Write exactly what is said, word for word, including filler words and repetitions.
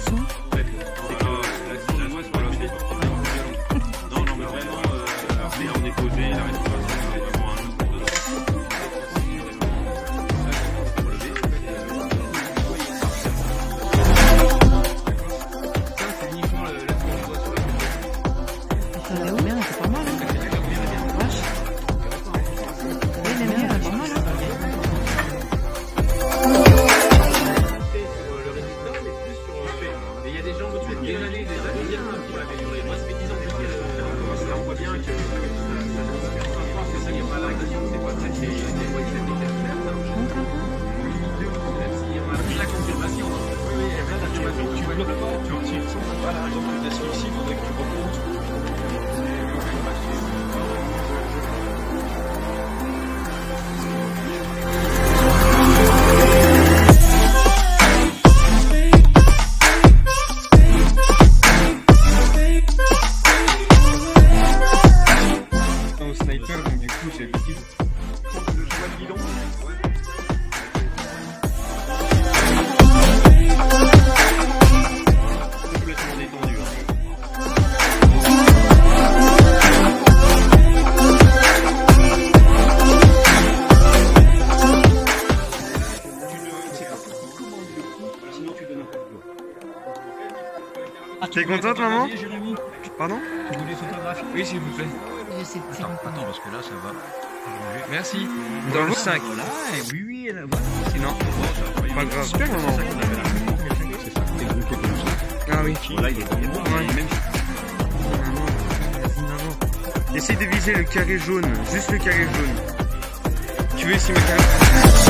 l'action? C'est que l'action de moi, c'est pas l'acheter. Non, non, mais vraiment, euh, mais on est posé, la restauration, c'est vraiment un autre monde. Ça, c'est uniquement l'action de moi sur la Ça va bien, c'est pas mal. Hein. Vache. Oui, mais bien, c'est pas mal. Hein. Il y a des gens qui ont des années, des années qui ont amélioré. Moi, ça fait dix ans que je dis, là, on voit bien que ça c'est ça, il n'y a pas la question, c'est pas peut-être les voies qui s'étaient faites. Il y a la confirmation. Oui, oui, il y a plein d'affirmations. Tu bloques pas, tu vois, si par exemple, tu laisses ici, il faudrait que tu remontes. Sniper, donc du coup j'ai le petit le choix de bidon. Complètement détendu. Hein. Sinon tu donnes un peu de doigt. T'es contente, maman? Pardon? Vous voulez photographier? Oui, s'il vous plaît. Je sais pas. Attends, attends, parce que là, ça va. Merci. Dans le cinq. Voilà, et oui, oui, elle a... voilà. Sinon, pas grave. Super, maman. C'est ça, c'est groupé comme ça. Ah oui. Voilà, il est vraiment Ouais. même. Essaye de viser le carré jaune, juste le carré jaune. Tu veux essayer le carré?